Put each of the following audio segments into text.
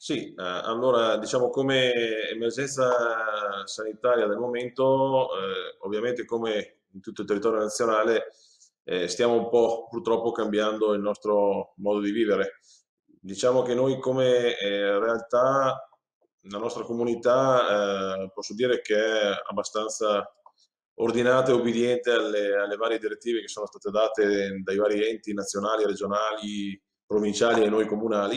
Sì, allora diciamo come emergenza sanitaria del momento, ovviamente come in tutto il territorio nazionale, stiamo un po' purtroppo cambiando il nostro modo di vivere. Diciamo che noi come, realtà, la nostra comunità, posso dire che è abbastanza ordinata e ubbidiente alle varie direttive che sono state date dai vari enti nazionali, regionali, provinciali e noi comunali.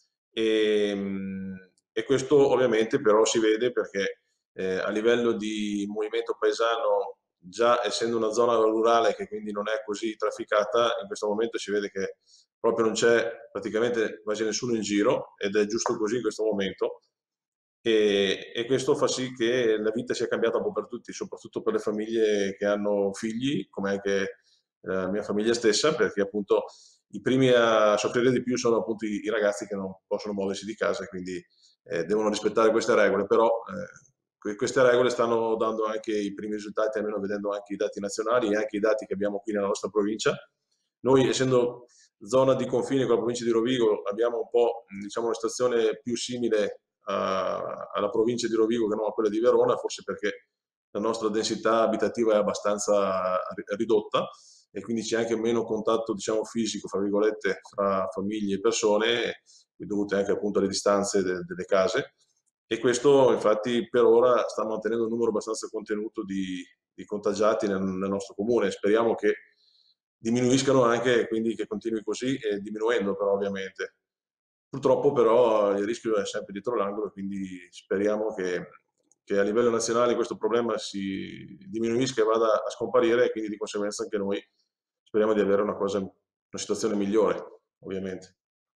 E questo ovviamente però si vede perché a livello di movimento paesano, già essendo una zona rurale che quindi non è così trafficata, in questo momento si vede che proprio non c'è praticamente quasi nessuno in giro ed è giusto così in questo momento. E questo fa sì che la vita sia cambiata un po' per tutti, soprattutto per le famiglie che hanno figli, come anche la mia famiglia stessa, perché appunto i primi a soffrire di più sono appunto i ragazzi che non possono muoversi di casa, quindi devono rispettare queste regole, però queste regole stanno dando anche i primi risultati, almeno vedendo anche i dati nazionali e anche i dati che abbiamo qui nella nostra provincia. Noi, essendo zona di confine con la provincia di Rovigo, abbiamo un po', diciamo, una situazione più simile alla provincia di Rovigo che non a quella di Verona, forse perché la nostra densità abitativa è abbastanza ridotta e quindi c'è anche meno contatto, diciamo, fisico, fra virgolette, fra famiglie e persone, dovute anche appunto alle distanze delle case. E questo infatti per ora sta mantenendo un numero abbastanza contenuto di contagiati nel nostro comune. Speriamo che diminuiscano anche, quindi che continui così, e diminuendo però ovviamente. Purtroppo però il rischio è sempre dietro l'angolo, quindi speriamo che a livello nazionale questo problema si diminuisca e vada a scomparire e quindi di conseguenza anche noi speriamo di avere una situazione migliore, ovviamente.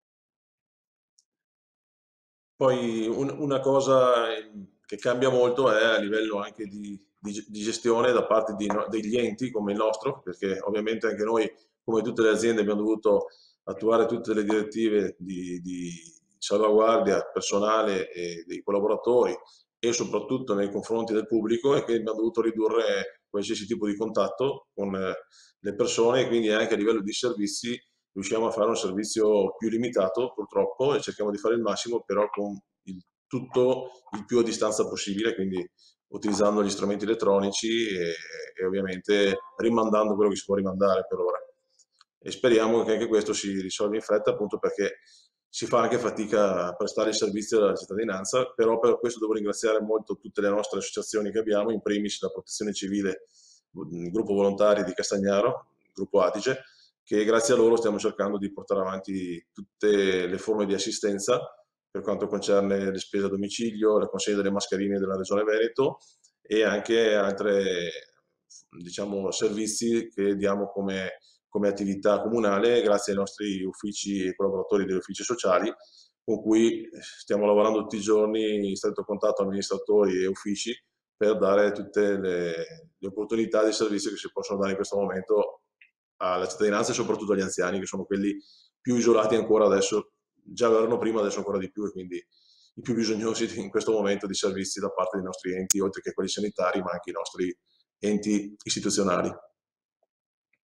Poi una cosa che cambia molto è a livello anche di gestione da parte degli enti come il nostro, perché ovviamente anche noi, come tutte le aziende, abbiamo dovuto attuare tutte le direttive di salvaguardia personale e dei collaboratori e soprattutto nei confronti del pubblico e quindi abbiamo dovuto ridurre qualsiasi tipo di contatto con le persone e quindi anche a livello di servizi riusciamo a fare un servizio più limitato purtroppo e cerchiamo di fare il massimo però con tutto il più a distanza possibile, quindi utilizzando gli strumenti elettronici e ovviamente rimandando quello che si può rimandare per ora. E speriamo che anche questo si risolva in fretta appunto perché si fa anche fatica a prestare il servizio alla cittadinanza, però per questo devo ringraziare molto tutte le nostre associazioni che abbiamo, in primis la Protezione Civile, il gruppo volontari di Castagnaro, il gruppo Adige, che grazie a loro stiamo cercando di portare avanti tutte le forme di assistenza per quanto concerne le spese a domicilio, la consegna delle mascherine della Regione Veneto e anche altri diciamo, servizi che diamo come attività comunale grazie ai nostri uffici e collaboratori degli uffici sociali con cui stiamo lavorando tutti i giorni in stretto contatto amministratori e uffici per dare tutte le opportunità di servizio che si possono dare in questo momento alla cittadinanza e soprattutto agli anziani, che sono quelli più isolati ancora adesso, già erano prima, adesso ancora di più, e quindi i più bisognosi in questo momento di servizi da parte dei nostri enti, oltre che quelli sanitari, ma anche i nostri enti istituzionali.